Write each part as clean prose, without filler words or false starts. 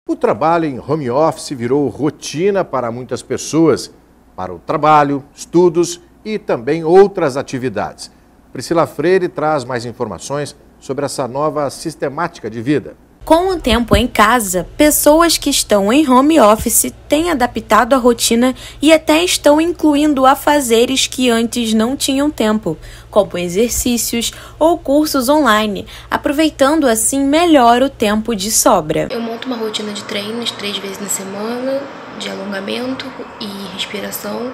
O trabalho em home office virou rotina para muitas pessoas, para o trabalho, estudos e também outras atividades. Priscila Freire traz mais informações sobre essa nova sistemática de vida. Com o tempo em casa, pessoas que estão em home office têm adaptado a rotina e até estão incluindo afazeres que antes não tinham tempo, como exercícios ou cursos online, aproveitando assim melhor o tempo de sobra. Eu monto uma rotina de treinos 3 vezes na semana, de alongamento e respiração.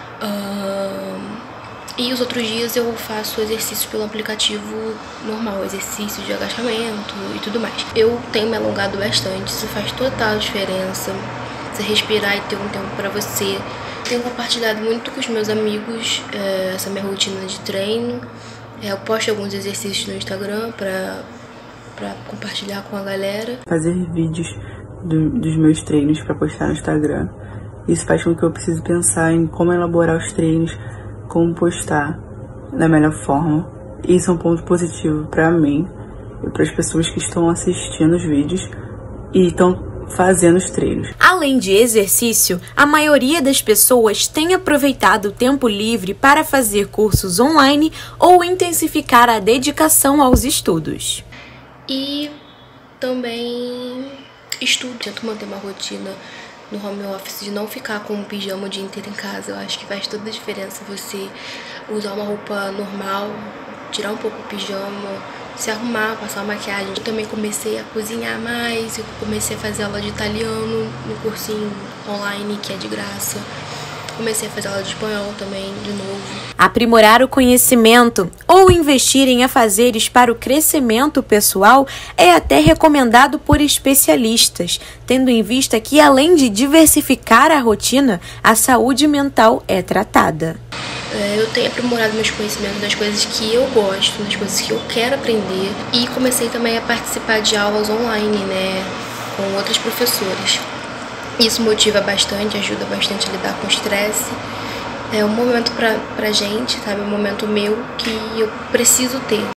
E os outros dias eu faço exercícios pelo aplicativo normal, exercícios de agachamento e tudo mais. Eu tenho me alongado bastante, isso faz total diferença. Você respirar e ter um tempo para você. Tenho compartilhado muito com os meus amigos essa minha rotina de treino. Eu posto alguns exercícios no Instagram para compartilhar com a galera. Fazer vídeos dos meus treinos para postar no Instagram. Isso faz com que eu precise pensar em como elaborar os treinos, como postar da melhor forma. Isso é um ponto positivo para mim e para as pessoas que estão assistindo os vídeos e estão fazendo os treinos. Além de exercício, a maioria das pessoas tem aproveitado o tempo livre para fazer cursos online ou intensificar a dedicação aos estudos. E também estudo, tento manter uma rotina no home office, de não ficar com um pijama o dia inteiro em casa. Eu acho que faz toda a diferença você usar uma roupa normal, tirar um pouco o pijama, se arrumar, passar uma maquiagem. Eu também comecei a cozinhar mais, eu comecei a fazer aula de italiano no cursinho online, que é de graça. Comecei a fazer aula de espanhol também, de novo. Aprimorar o conhecimento ou investir em afazeres para o crescimento pessoal é até recomendado por especialistas, tendo em vista que, além de diversificar a rotina, a saúde mental é tratada. Eu tenho aprimorado meus conhecimentos das coisas que eu gosto, das coisas que eu quero aprender, e comecei também a participar de aulas online, com outros professores. Isso motiva bastante, ajuda bastante a lidar com o estresse. É um momento pra gente, sabe? Um momento meu que eu preciso ter.